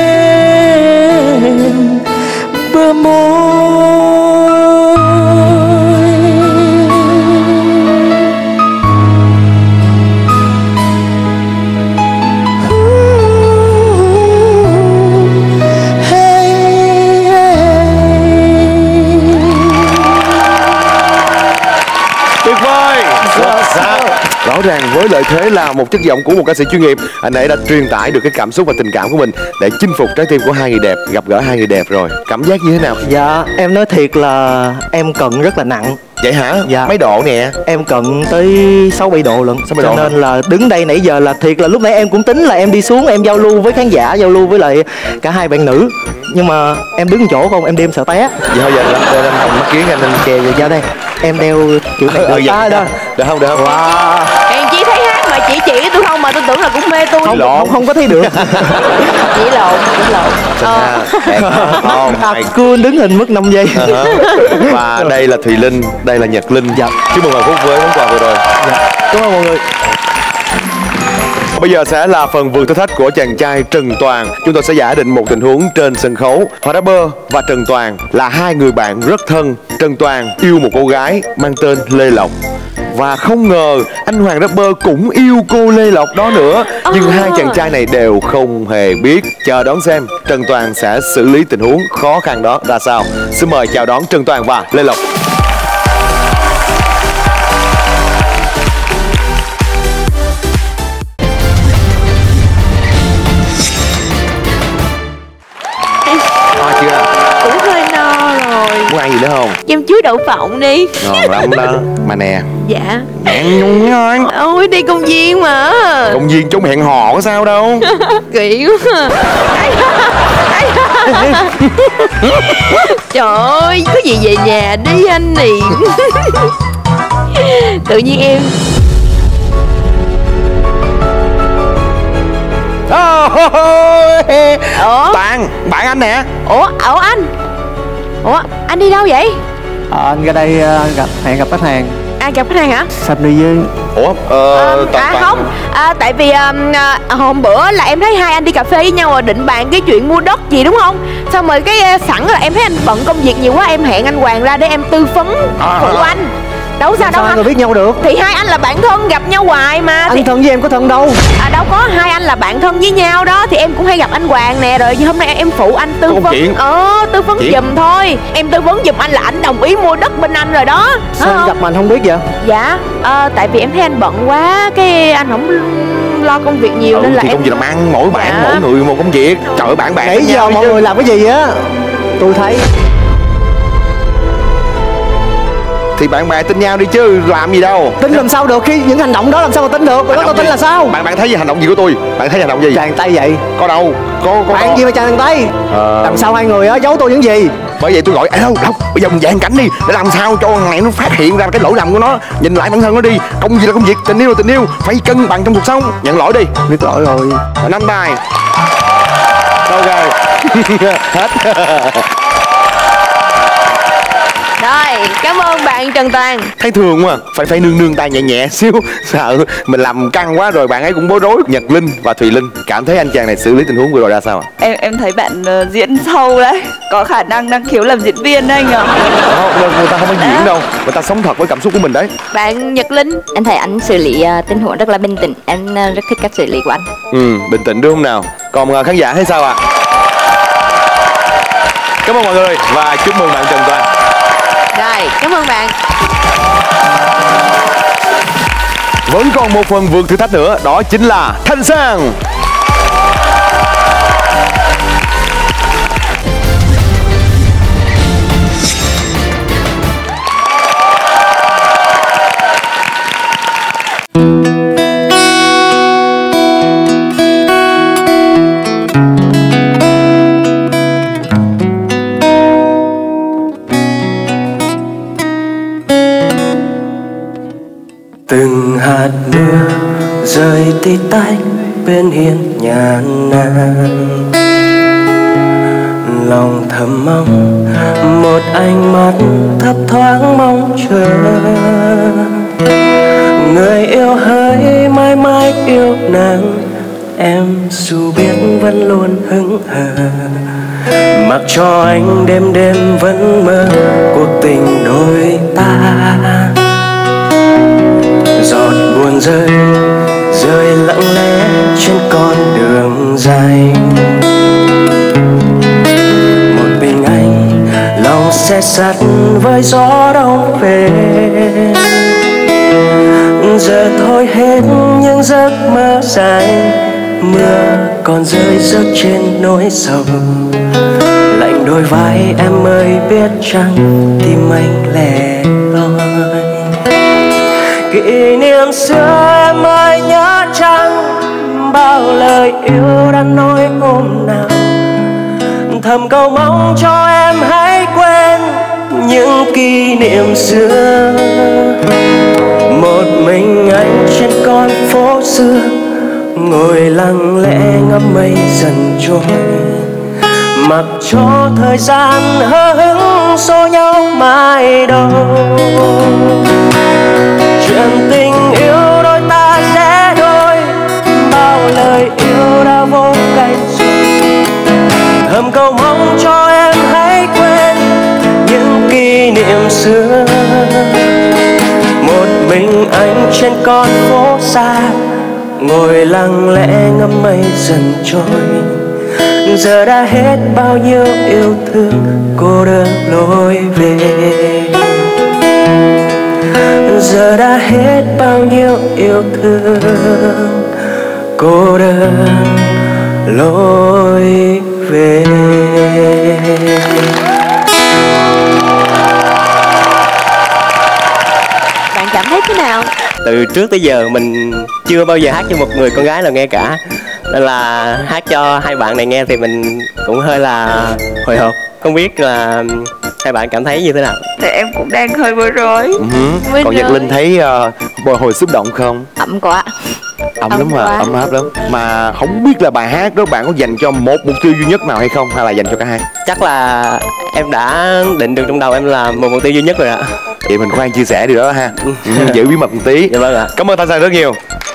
xác. Rõ ràng với lợi thế là một chất giọng của một ca sĩ chuyên nghiệp, anh ấy đã truyền tải được cái cảm xúc và tình cảm của mình để chinh phục trái tim của hai người đẹp, gặp gỡ hai người đẹp rồi. Cảm giác như thế nào? Dạ em nói thiệt là em cận rất là nặng. Vậy hả? Dạ. Mấy độ nè? Em cận tới 6-7 độ lận. 6-7 độ cho nên là đứng đây nãy giờ là thiệt là lúc nãy em cũng tính là em đi xuống em giao lưu với khán giả, giao lưu với lại cả hai bạn nữ. Nhưng mà em đứng chỗ không, em đêm sợ té. Vậy thôi giờ lên phòng mắt kiến anh kè về ra đây. Em đeo kiểu này được đó. Được không? Được không? Wow. Em chỉ thấy hát mà chỉ tôi không mà tôi tưởng là cũng mê tôi. Không có thấy được. Chỉ lộn. Cool đứng hình mất 5 giây. Và đây là Thùy Linh, đây là Nhật Linh. Dạ. Chúc mừng Hoàng Phúc với món quà vừa rồi. Dạ. Cảm ơn mọi người. Bây giờ sẽ là phần vượt thử thách của chàng trai Trần Toàn. Chúng tôi sẽ giả định một tình huống trên sân khấu. Hoàng Rapper và Trần Toàn là hai người bạn rất thân. Trần Toàn yêu một cô gái mang tên Lê Lộc. Và không ngờ anh Hoàng Rapper cũng yêu cô Lê Lộc đó nữa. Nhưng hai chàng trai này đều không hề biết. Chờ đón xem Trần Toàn sẽ xử lý tình huống khó khăn đó ra sao. Xin mời chào đón Trần Toàn và Lê Lộc. Chưa? Cũng hơi no rồi. Muốn ăn gì nữa không? Em chuối đậu phộng đi. Ngon lắm đó. Mà nè. Dạ. Ngon ngon. Ôi đi công viên mà. Công viên trông hẹn hò có sao đâu. Kỳ quá. Trời ơi, có gì về nhà đi anh nì. Tự nhiên em Toàn, bạn anh nè. Ủa anh. Ủa anh đi đâu vậy? Anh ra đây hẹn gặp khách hàng. Gặp khách hàng hả? Sắp đi với. Ủa không. Tại vì hôm bữa là em thấy hai anh đi cà phê với nhau rồi định bàn cái chuyện mua đất gì đúng không? Xong rồi cái sẵn là em thấy anh bận công việc nhiều quá, em hẹn anh Hoàng ra để em tư vấn phụ anh. Đâu sao đâu hai người biết nhau được? Thì hai anh là bạn thân gặp nhau hoài mà. Anh thân với em có thân đâu. Đâu có, hai anh là bạn thân với nhau đó. Thì em cũng hay gặp anh Hoàng nè. Rồi hôm nay em phụ anh tư vấn. Tư vấn giùm thôi. Em tư vấn giùm anh là anh đồng ý mua đất bên anh rồi đó. Sao anh gặp mà anh không biết vậy? Dạ tại vì em thấy anh bận quá, cái anh không lo công việc nhiều nên là thì em công việc làm ăn, mỗi bạn mỗi người một công việc. Trời ơi bạn nãy giờ mọi người làm cái gì á? Tôi thấy thì bạn bè tin nhau đi chứ làm gì đâu. Tin làm sao được, khi những hành động đó làm sao mà tin được? Đó tin là sao? Bạn thấy hành động gì của tôi? Bạn thấy hành động gì? Tràn tay vậy. Có đâu? Có bạn gì mà tràn tay? Làm sao hai người á giấu tôi những gì? Bởi vậy tôi gọi đâu bây giờ mình dàn cảnh đi để làm sao cho thằng này nó phát hiện ra cái lỗi lầm của nó. Nhìn lại bản thân nó đi. Công việc là công việc, tình yêu là tình yêu, phải cân bằng trong cuộc sống. Nhận lỗi đi. Biết lỗi rồi. Nắm tay. Đâu rồi? Hết. Rồi, cảm ơn bạn Trần Toàn. Thấy thường quá, phải nương tay nhẹ nhẹ xíu. Sợ mình làm căng quá rồi bạn ấy cũng bối rối. Nhật Linh và Thùy Linh, cảm thấy anh chàng này xử lý tình huống vừa rồi ra sao ạ? Em thấy bạn diễn sâu đấy, có khả năng năng khiếu làm diễn viên đấy anh ạ. Người ta không có diễn đâu, người ta sống thật với cảm xúc của mình đấy. Bạn Nhật Linh, em thấy anh xử lý tình huống rất là bình tĩnh, em rất thích cách xử lý của anh. Bình tĩnh đúng không nào? Còn khán giả thấy sao ạ? Cảm ơn mọi người và chúc mừng bạn Trần Toàn. Rồi, cảm ơn bạn. Vẫn còn một phần vượt thử thách nữa, đó chính là Thanh Sang. Từng hạt mưa rơi tí tách bên hiên nhà nàng, lòng thầm mong một ánh mắt thấp thoáng mong chờ. Người yêu hỡi mãi mãi yêu nàng, em dù biết vẫn luôn hững hờ. Mặc cho anh đêm đêm vẫn mơ cuộc tình đôi ta. Giọt buồn rơi rơi lặng lẽ trên con đường dài. Một mình anh lòng xe sắt với gió đông về. hết những giấc mơ dài, mưa còn rơi rớt trên nỗi sầu. Lạnh đôi vai em ơi biết chăng tim anh lẻ loi. Kỷ niệm xưa em ơi nhớ chăng bao lời yêu đã nói hôm nào. Thầm cầu mong cho em hãy quên những kỷ niệm xưa. Một mình anh trên con phố xưa, ngồi lặng lẽ ngắm mây dần trôi, mặc cho thời gian hờ hững xô nhau mãi đâu. Chuyện tình yêu đôi ta sẽ đôi, bao lời yêu đã vô cánh rồi. Thầm cầu mong cho em hãy quên những kỷ niệm xưa. Một mình anh trên con phố xa, ngồi lặng lẽ ngắm mây dần trôi. Giờ đã hết bao nhiêu yêu thương, cô đơn lối về. Giờ đã hết bao nhiêu yêu thương, cô đơn lối về. Bạn cảm thấy thế nào? Từ trước tới giờ mình chưa bao giờ hát cho một người con gái nào nghe cả, nên là hát cho hai bạn này nghe thì mình cũng hơi là hồi hộp. Không biết là hai bạn cảm thấy như thế nào? Thì em cũng đang hơi bối rối. Còn Nhật Linh thấy bồi hồi xúc động không? Ấm quá. Ấm lắm mà, ấm áp lắm. Mà không biết là bài hát đó bạn có dành cho một mục tiêu duy nhất nào hay không, hay là dành cho cả hai? Chắc là em đã định được trong đầu em là một mục tiêu duy nhất rồi ạ. Vậy mình khoan chia sẻ điều đó ha. Giữ bí mật một tí. Dạ vâng ạ. Cảm ơn Thanh Sang rất nhiều.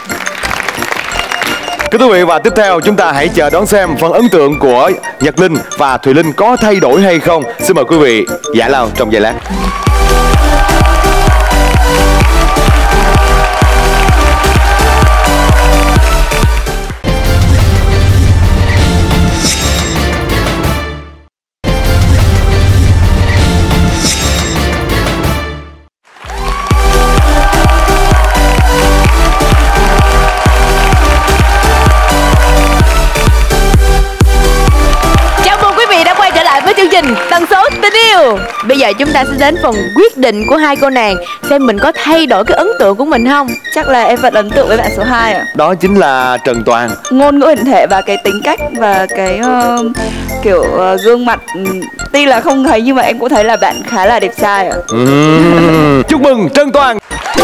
Kính thưa quý vị, và tiếp theo chúng ta hãy chờ đón xem phần ấn tượng của Nhật Linh và Thùy Linh có thay đổi hay không. Xin mời quý vị giải lao trong giây lát. Tần số tình yêu. Bây giờ chúng ta sẽ đến phần quyết định của hai cô nàng, xem mình có thay đổi cái ấn tượng của mình không. Chắc là em vẫn ấn tượng với bạn số 2 ạ. Đó chính là Trần Toàn. Ngôn ngữ hình thể và cái tính cách và cái kiểu gương mặt, tuy là không thấy nhưng mà em cũng thấy là bạn khá là đẹp trai ạ. Chúc mừng Trần Toàn.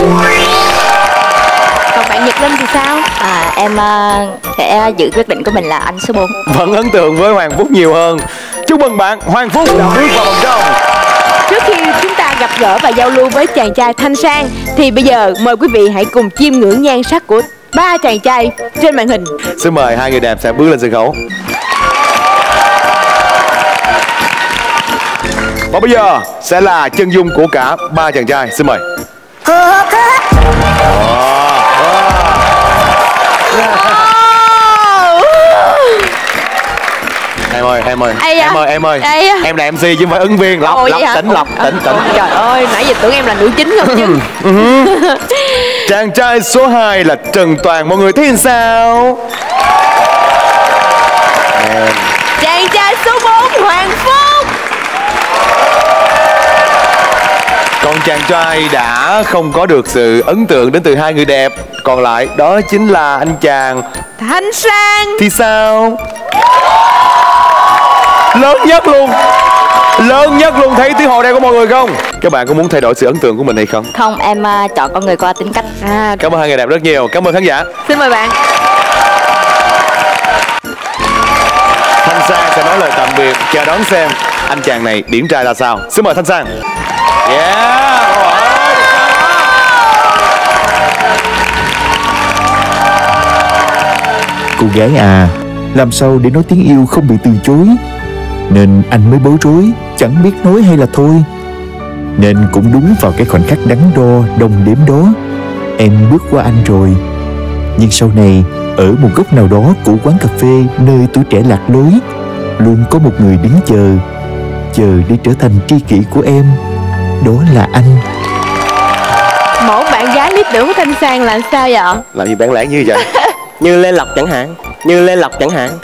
Còn bạn Nhật Linh thì sao? Em sẽ giữ quyết định của mình là anh số 4. Vẫn ấn tượng với Hoàng Phúc nhiều hơn. Chúc mừng bạn Hoàng Phúc đã bước vào vòng trong. Trước khi chúng ta gặp gỡ và giao lưu với chàng trai Thanh Sang, thì bây giờ mời quý vị hãy cùng chiêm ngưỡng nhan sắc của ba chàng trai trên màn hình. Xin mời hai người đẹp sẽ bước lên sân khấu. Và bây giờ sẽ là chân dung của cả ba chàng trai. Xin mời. Em ơi, em là MC chứ không phải ứng viên. Lọc, tỉnh. Trời ơi, nãy giờ tưởng em là nữ chính không chứ. Chàng trai số 2 là Trần Toàn, mọi người thấy làm sao? Chàng trai số 4 Hoàng Phúc. Còn chàng trai đã không có được sự ấn tượng đến từ hai người đẹp còn lại, đó chính là anh chàng Thanh Sang. Thì sao? Lớn nhất luôn, thấy tiếng hồ đây của mọi người không? Các bạn có muốn thay đổi sự ấn tượng của mình hay không? Không, em chọn con người qua tính cách. Cảm ơn hai người đẹp rất nhiều. Cảm ơn khán giả. Xin mời bạn. Thanh Sang sẽ nói lời tạm biệt, chờ đón xem anh chàng này điển trai là sao. Xin mời Thanh Sang. Cô gái à, làm sao để nói tiếng yêu không bị từ chối, nên anh mới bối rối, chẳng biết nói hay là thôi. Nên cũng đúng vào cái khoảnh khắc đắn đo đong đếm đó, em bước qua anh rồi. Nhưng sau này, ở một góc nào đó của quán cà phê nơi tuổi trẻ lạc lối, luôn có một người đứng chờ để trở thành tri kỷ của em. Đó là anh. Mẫu bạn gái ý tưởng của Thanh Sang là sao vậy? Làm gì bán lẻ như vậy? Như Lê Lộc chẳng hạn. Như Lê Lộc chẳng hạn.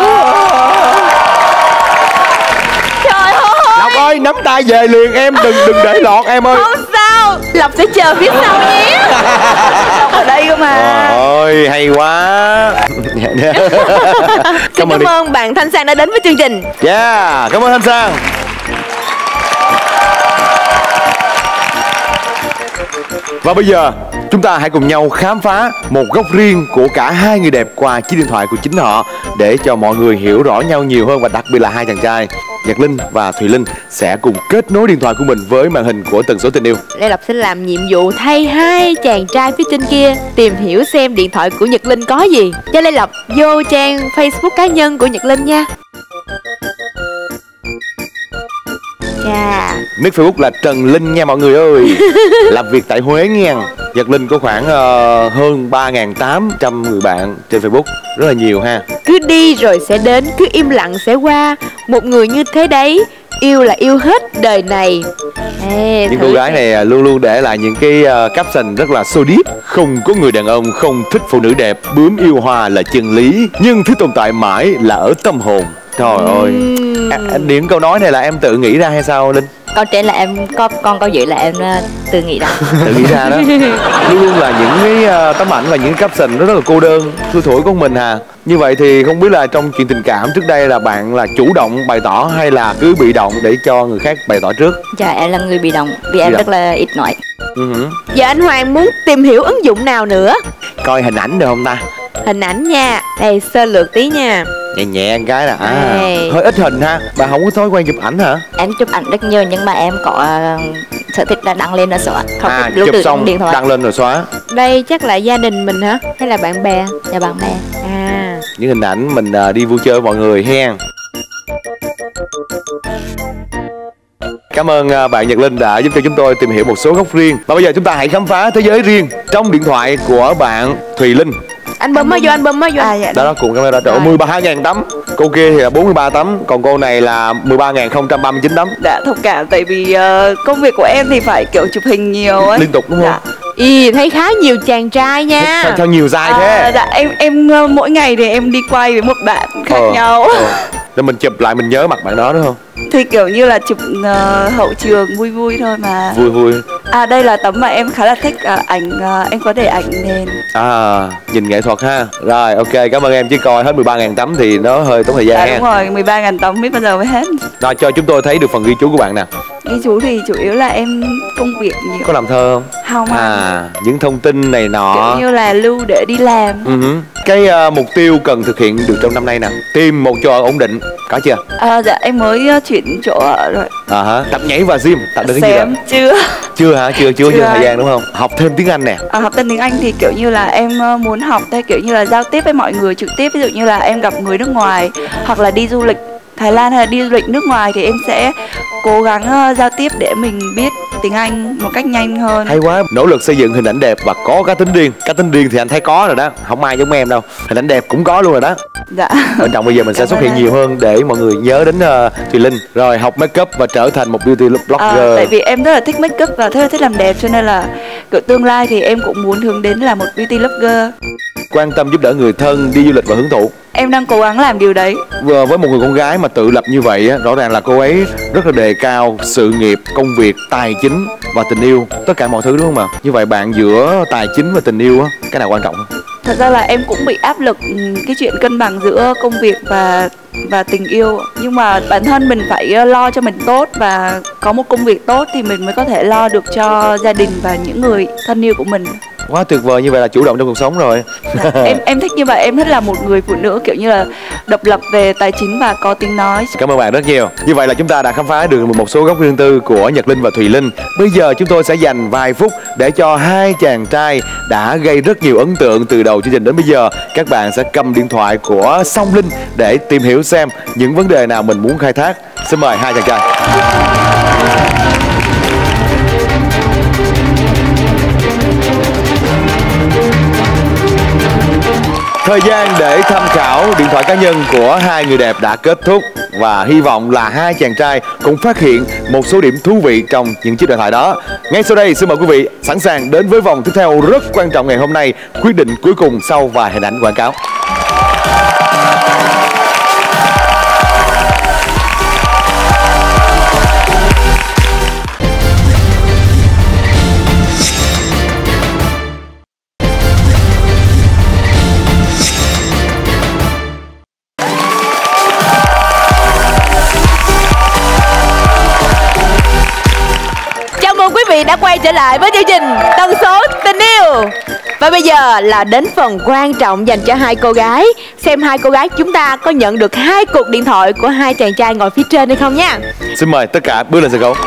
Trời ơi, Lộc ơi, nắm tay về liền em, đừng để lọt em ơi. không sao, Lộc sẽ chờ phía sau nhé. Lộc ở đây cơ mà. Ôi, hay quá. Xin cảm ơn bạn Thanh Sang đã đến với chương trình. Yeah, cảm ơn Thanh Sang. Và bây giờ chúng ta hãy cùng nhau khám phá một góc riêng của cả hai người đẹp qua chiếc điện thoại của chính họ, để cho mọi người hiểu rõ nhau nhiều hơn, và đặc biệt là hai chàng trai Nhật Linh và Thùy Linh sẽ cùng kết nối điện thoại của mình với màn hình của tần số tình yêu. Lê Lộc sẽ làm nhiệm vụ thay hai chàng trai phía trên kia tìm hiểu xem điện thoại của Nhật Linh có gì. Cho Lê Lộc vô trang Facebook cá nhân của Nhật Linh nha. Nick Facebook là Trần Linh nha mọi người ơi. Làm việc tại Huế nha. Nhật Linh có khoảng hơn 3.800 người bạn trên Facebook. Rất là nhiều ha. Cứ đi rồi sẽ đến, cứ im lặng sẽ qua. Một người như thế đấy, yêu là yêu hết đời này. Những cô gái này luôn luôn để lại những cái caption rất là so deep. Không có người đàn ông không thích phụ nữ đẹp. Bướm yêu hoa là chân lý, nhưng thứ tồn tại mãi là ở tâm hồn. Trời ơi, những câu nói này là em tự nghĩ ra hay sao Linh? Câu trên là em con câu dưới là em tự nghĩ ra. Tự nghĩ ra đó. Luôn luôn là những cái tấm ảnh và những caption nó rất là cô đơn, thui thủi của mình hà. Như vậy thì không biết là trong chuyện tình cảm trước đây là bạn là chủ động bày tỏ hay là cứ bị động để cho người khác bày tỏ trước? Dạ em là người bị động vì em rất là ít nói. Giờ anh Hoàng muốn tìm hiểu ứng dụng nào nữa? Coi hình ảnh được không ta? Hình ảnh nha. Đây sơ lược tí nha. Nhẹ nhẹ cái là hơi ít hình ha. Bà không có thói quen chụp ảnh hả? Em chụp ảnh rất nhiều nhưng mà em có sở thích là đăng lên rồi xóa. Không chụp xong điện thoại đăng lên rồi xóa. Đây chắc là gia đình mình hả? Hay là bạn bè? Dạ bạn bè. Những hình ảnh mình đi vui chơi với mọi người hen. Cảm ơn bạn Nhật Linh đã giúp cho chúng tôi tìm hiểu một số góc riêng. Và bây giờ chúng ta hãy khám phá thế giới riêng trong điện thoại của bạn Thùy Linh. Anh bấm mới vô, anh bấm mới vô. Dạ. Đó cùng camera trổ 13.000 tấm. Cô kia thì là 43 tấm, còn cô này là 13.039 tấm. Dạ thông cảm, tại vì công việc của em thì phải kiểu chụp hình nhiều ấy. Liên tục đúng không? Ý thấy khá nhiều chàng trai nha. Sao nhiều dai thế? Dạ em mỗi ngày thì em đi quay với một bạn khác nhau. Rồi mình chụp lại mình nhớ mặt bạn đó đúng không? Thì kiểu như là chụp hậu trường vui vui thôi mà. Vui vui. Đây là tấm mà em khá là thích, ảnh em có để ảnh nền. Nhìn nghệ thuật ha. Rồi ok, cảm ơn em, chứ coi hết 13.000 tấm thì nó hơi tốn thời gian. Đúng rồi, 13.000 tấm biết bao giờ mới hết. Rồi cho chúng tôi thấy được phần ghi chú của bạn nè. Ghi chú thì chủ yếu là em công việc nhiều. Có làm thơ không? Không. Những thông tin này nọ kiểu như là lưu để đi làm. Cái mục tiêu cần thực hiện được trong năm nay nè, tìm một chỗ ở ổn định, có chưa? Dạ em mới chuyển chỗ ở rồi. Tập nhảy và gym, tập được cái gì rồi? Chưa hả? Chưa thời gian đúng không? Học thêm tiếng Anh nè. Học thêm tiếng Anh thì kiểu như là em muốn học theo kiểu như là giao tiếp với mọi người trực tiếp. Ví dụ như là em gặp người nước ngoài hoặc là đi du lịch Thái Lan hay là đi du lịch nước ngoài thì em sẽ cố gắng giao tiếp để mình biết tiếng Anh một cách nhanh hơn. Hay quá, nỗ lực xây dựng hình ảnh đẹp và có cá tính riêng. Cá tính riêng thì anh thấy có rồi đó, không ai giống em đâu. Hình ảnh đẹp cũng có luôn rồi đó. Dạ. Quan trọng bây giờ mình sẽ xuất hiện nhiều hơn để mọi người nhớ đến Thùy Linh. Rồi học make up và trở thành một beauty blogger. Tại vì em rất là thích make up và rất là thích làm đẹp, cho nên là kiểu tương lai thì em cũng muốn hướng đến là một beauty blogger. Quan tâm giúp đỡ người thân, đi du lịch và hưởng thụ. Em đang cố gắng làm điều đấy. Với một người con gái mà tự lập như vậy á, rõ ràng là cô ấy rất là đề cao sự nghiệp, công việc, tài chính và tình yêu, tất cả mọi thứ đúng không ạ? Như vậy bạn giữa tài chính và tình yêu á, cái nào quan trọng hơn? Thật ra là em cũng bị áp lực cái chuyện cân bằng giữa công việc và tình yêu. Nhưng mà bản thân mình phải lo cho mình tốt và có một công việc tốt thì mình mới có thể lo được cho gia đình và những người thân yêu của mình. Quá tuyệt vời, như vậy là chủ động trong cuộc sống rồi. Em thích như vậy, em thích là một người phụ nữ kiểu như là độc lập về tài chính và có tiếng nói. Cảm ơn bạn rất nhiều. Như vậy là chúng ta đã khám phá được một số góc riêng tư của Nhật Linh và Thùy Linh. Bây giờ chúng tôi sẽ dành vài phút để cho hai chàng trai đã gây rất nhiều ấn tượng từ đầu chương trình đến bây giờ. Các bạn sẽ cầm điện thoại của Song Linh để tìm hiểu xem những vấn đề nào mình muốn khai thác. Xin mời hai chàng trai. Thời gian để tham khảo điện thoại cá nhân của hai người đẹp đã kết thúc. và hy vọng là hai chàng trai cũng phát hiện một số điểm thú vị trong những chiếc điện thoại đó. Ngay sau đây xin mời quý vị sẵn sàng đến với vòng tiếp theo rất quan trọng ngày hôm nay, quyết định cuối cùng sau vài hình ảnh quảng cáo. Đã quay trở lại với chương trình Tần số tình yêu. Và bây giờ là đến phần quan trọng dành cho hai cô gái. Xem hai cô gái chúng ta có nhận được 2 cuộc điện thoại của hai chàng trai ngồi phía trên hay không nha. Xin mời tất cả bước lên sân khấu.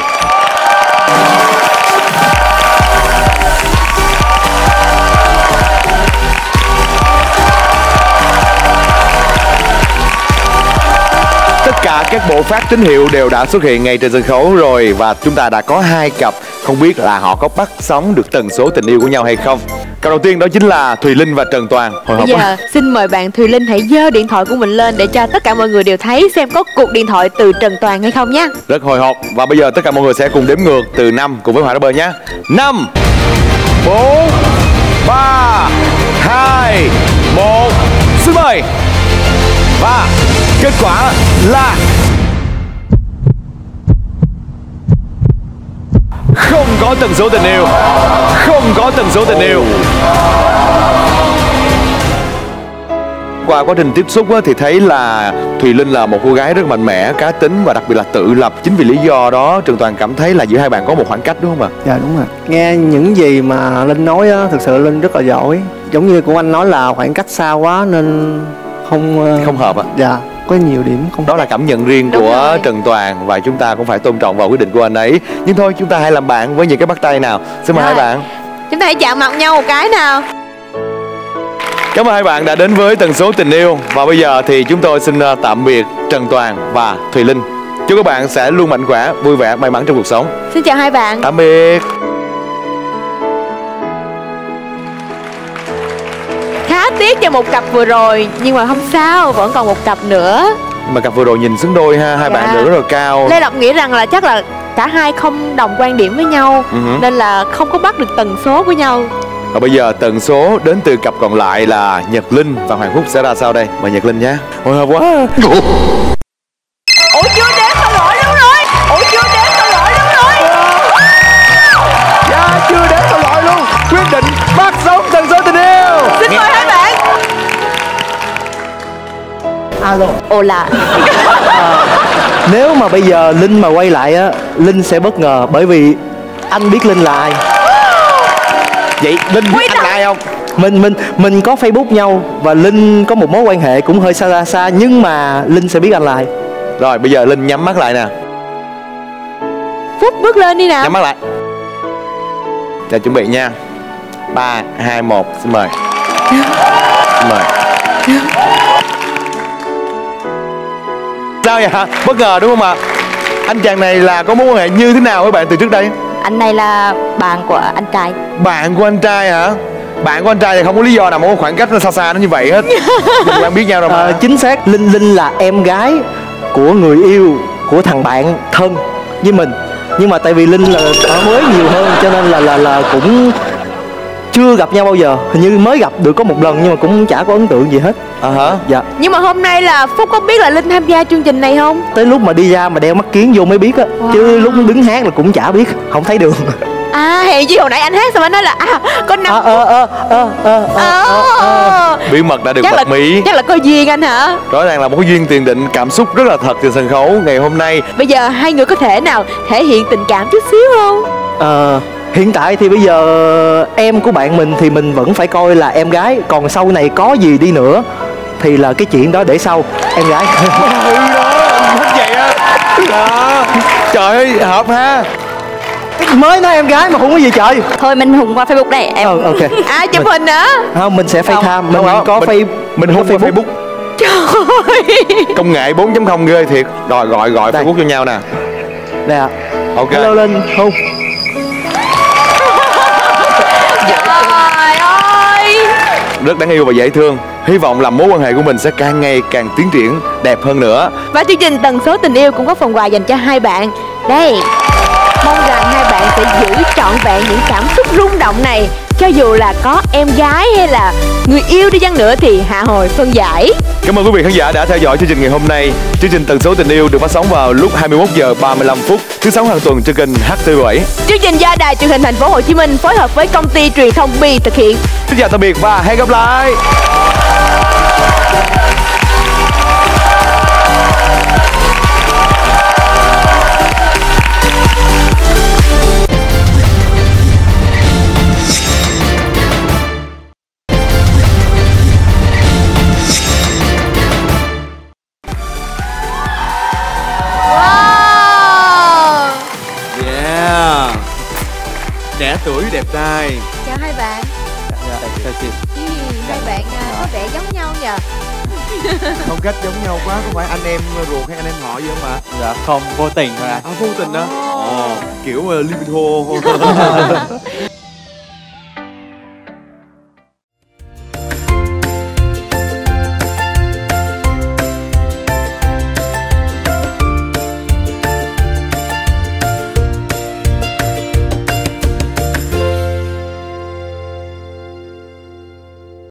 Tất cả các bộ phát tín hiệu đều đã xuất hiện ngay trên sân khấu rồi. Và chúng ta đã có 2 cặp. Không biết là họ có bắt sóng được tần số tình yêu của nhau hay không. Cặp đầu tiên đó chính là Thùy Linh và Trần Toàn. Hồi hộp quá. Xin mời bạn Thùy Linh hãy giơ điện thoại của mình lên để cho tất cả mọi người đều thấy xem có cuộc điện thoại từ Trần Toàn hay không nhé. Rất hồi hộp. Và bây giờ tất cả mọi người sẽ cùng đếm ngược từ 5 cùng với Hoàng Bơi nhé. 5 4 3 2 1. Xin mời. Và kết quả là không có tần số tình yêu. Không có tần số tình yêu. Qua quá trình tiếp xúc thì thấy là Thùy Linh là một cô gái rất mạnh mẽ, cá tính và đặc biệt là tự lập. Chính vì lý do đó Trần Toàn cảm thấy là giữa hai bạn có một khoảng cách đúng không ạ? Dạ đúng rồi. Nghe những gì mà Linh nói á, thực sự Linh rất là giỏi. Giống như của anh nói là khoảng cách xa quá nên không hợp ạ. Dạ, có nhiều điểm không. Đó là cảm nhận riêng của Trần Toàn và chúng ta cũng phải tôn trọng vào quyết định của anh ấy. Nhưng thôi chúng ta hãy làm bạn với những cái bắt tay nào. Xin mời hai bạn. Chúng ta hãy chạm mặt nhau một cái nào. Cảm ơn hai bạn đã đến với tần số tình yêu. Và bây giờ thì chúng tôi xin tạm biệt Trần Toàn và Thùy Linh. Chúc các bạn sẽ luôn mạnh khỏe, vui vẻ, may mắn trong cuộc sống. Xin chào hai bạn. Tạm biệt. Khá tiếc cho một cặp vừa rồi, nhưng mà không sao, vẫn còn một cặp nữa. Mà cặp vừa rồi nhìn xứng đôi ha, hai bạn đều rất là cao. Lê Lộc nghĩ rằng là chắc là cả hai không đồng quan điểm với nhau, nên là không có bắt được tần số của nhau. Và bây giờ tần số đến từ cặp còn lại là Nhật Linh và Hoàng Phúc sẽ ra sao đây? Mời Nhật Linh nhé. Hồi hộp quá. Ủa chưa đếm tao lỗi luôn rồi. Ủa chưa đếm tao lỗi luôn rồi. Dạ chưa đếm tao lỗi luôn. Quyết định bắt sóng tần số tình yêu. Xin mời hai bạn. Alo. Ồ là Nếu mà bây giờ Linh mà quay lại á, Linh sẽ bất ngờ bởi vì anh biết Linh là ai. Vậy Linh biết anh là ai không? Mình có Facebook nhau và Linh có một mối quan hệ cũng hơi xa nhưng mà Linh sẽ biết anh là ai. Rồi bây giờ Linh nhắm mắt lại nè. Phúc bước lên đi nào. Nhắm mắt lại. Giờ chuẩn bị nha. 3, 2, 1 xin mời. Xin mời. Sao vậy hả? Bất ngờ đúng không ạ? Anh chàng này là có mối quan hệ như thế nào với bạn từ trước đây? Anh này là bạn của anh trai. Bạn của anh trai hả? Bạn của anh trai thì không có lý do nào mà có khoảng cách nó xa nó như vậy hết. Mình bạn biết nhau rồi mà. Chính xác, Linh là em gái của người yêu của thằng bạn thân với mình. Nhưng mà tại vì Linh là ở Huế nhiều hơn cho nên là cũng chưa gặp nhau bao giờ. Hình như mới gặp được có một lần nhưng mà cũng chả có ấn tượng gì hết. Dạ. Nhưng mà hôm nay là Phúc có biết là Linh tham gia chương trình này không? Tới lúc mà đi ra mà đeo mắt kiếng vô mới biết á. Chứ lúc đứng hát là cũng chả biết, không thấy đường. À hèn chi hồi nãy anh hát xong anh nói là có 5 bí mật đã được bật mí. Chắc là có duyên anh hả? Rõ ràng là một cái duyên tiền định, cảm xúc rất là thật trên sân khấu ngày hôm nay. Bây giờ hai người có thể nào thể hiện tình cảm chút xíu không? Hiện tại thì bây giờ em của bạn mình thì mình vẫn phải coi là em gái. Còn sau này có gì đi nữa thì là cái chuyện đó để sau. Em gái. Thích vậy á. Trời ơi hợp ha. Mới nói em gái mà không có gì trời. Thôi mình hùng qua Facebook đây em. Ok. Chụp hình nữa. Không, mình sẽ FaceTime. Mình có mình hùng qua Facebook. Trời. Công nghệ 4.0 ghê thiệt. Rồi gọi Facebook cho nhau nè. Đây ạ. Ok. Hello Linh, hùng. Trời ơi. Rất đáng yêu và dễ thương. Hy vọng là mối quan hệ của mình sẽ càng ngày càng tiến triển đẹp hơn nữa. Và chương trình Tần số tình yêu cũng có phần quà dành cho hai bạn. Đây, mong rằng hai bạn sẽ giữ trọn vẹn những cảm xúc rung động này. Cho dù là có em gái hay là người yêu đi chăng nữa thì hạ hồi phân giải. Cảm ơn quý vị khán giả đã theo dõi chương trình ngày hôm nay. Chương trình Tần số tình yêu được phát sóng vào lúc 21 giờ 35 phút thứ sáu hàng tuần trên kênh HTV7. Chương trình do Đài Truyền hình Thành phố Hồ Chí Minh phối hợp với công ty truyền thông Bi thực hiện. Xin chào tạm biệt và hẹn gặp lại. Trẻ tuổi đẹp trai. Chào hai bạn. Chào chị. Hai bạn có vẻ giống nhau nhờ. Phong cách giống nhau quá, có phải anh em ruột hay anh em họ gì không ạ? Dạ không, vô tình thôi ạ. Vô tình đó. Kiểu Lee Min Ho.